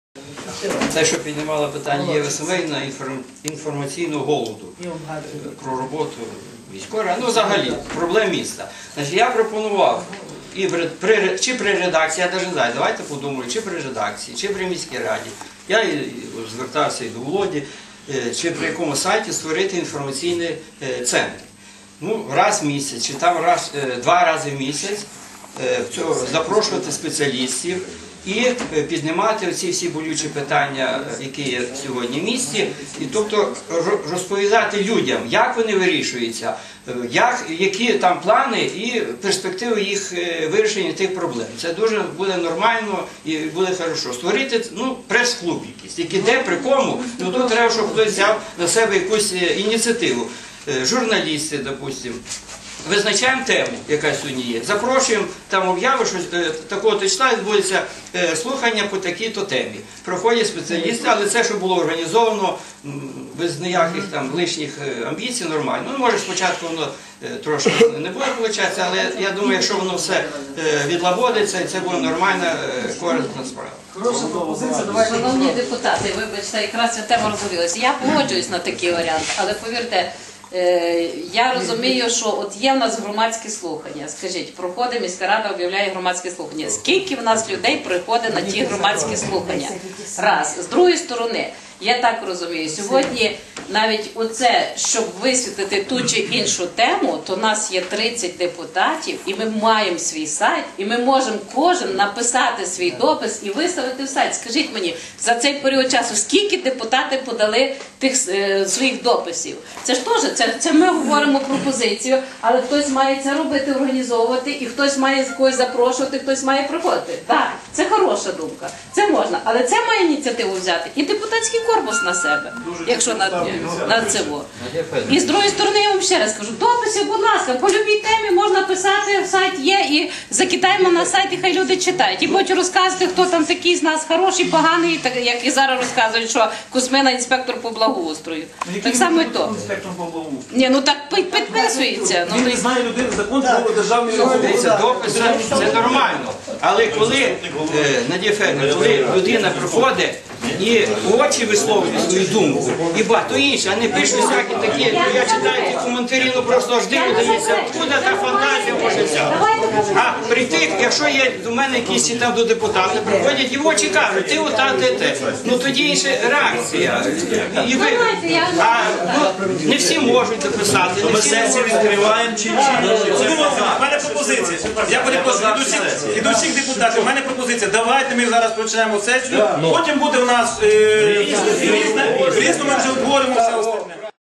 Те, що піднімало питання ЄВСВ на інформаційного голоду про роботу міської ради, ну взагалі, проблем міста. Значить, я пропонував, чи при редакції, я навіть не знаю, давайте подумаю, чи при редакції, чи при міській раді, я звертався і до Володі, чи при якому сайті створити інформаційний центр. Ну, раз в місяць, чи там два рази в місяць запрошувати спеціалістів і піднімати оці всі болючі питання, які є сьогодні в місті, і тобто розповідати людям, як вони вирішуються, які там плани і перспективи їх вирішення тих проблем. Це дуже буде нормально і буде хорошо. Створити прес-клуб якийсь, який де, при кому, тут треба, щоб хтось взяв на себе якусь ініціативу. Журналісти, допустимо. Визначаємо тему, яка сьогодні є. Запрошуємо, там об'яви, що такого числа відбудеться слухання по такій-то темі. Проходять спеціалісти, але це, що було організовано, без ніяких там лишніх амбіцій, нормально. Ну, може, спочатку воно трошки не буде виходити, але я думаю, якщо воно все відлагодиться, це буде нормальна, корисна справа. Шановні депутати, вибачте, якраз ця тема розгорілася. Я погоджуюсь на такий варіант, але повірте, я розумію, що от є в нас громадські слухання. Скажіть, проходить міська рада, об'являє громадські слухання. Скільки в нас людей приходить на ті громадські слухання? Раз. З другої сторони, я так розумію, сьогодні навіть оце, щоб висвітлити ту чи іншу тему, то в нас є 30 депутатів, і ми маємо свій сайт, і ми можемо кожен написати свій допис і виставити в сайт. Скажіть мені, за цей період часу, скільки депутати подали тих своїх дописів? Це ж теж, це ми говоримо пропозицію, але хтось має це робити, організовувати, і хтось має когось запрошувати, хтось має приходити. Так, це хороша думка, це можна, але це має ініціативу взяти і депутатський корпус на себе, якщо на це. І з другої сторони, я вам ще раз кажу, дописи, будь ласка, по любій темі можна писати, сайт є, і закидаємо на сайт, і хай люди читають. І будуть розказувати, хто там такий з нас хороший, поганий, так, як і зараз розказують, що Кузьмина інспектор по благоустрою. Так само і то. Ні, ну так підписується. Він не знає людини, закон про державний Дивіться, допис – це нормально. Але коли, Надія Федорівна, коли людина приходить і очі висловлює свою думку, і багато інше, а не пишуть всякі такі, я читаю ті коментарі, ну просто аж диву дається, откуда та фантазія може взяти. А при тих, якщо є до мене якісь там до депутата, приходять і в очі кажуть, ти ота, те. Ну тоді інша реакція. І ви, не всі можуть дописати. Ми сесію відкриваємо чи ні? У мене пропозиція. Я перепрошую, і до всіх депутатів, у мене пропозиція. Давайте ми зараз почнемо сесію, потім буде у нас різно, ми вже обговоримо все остальне.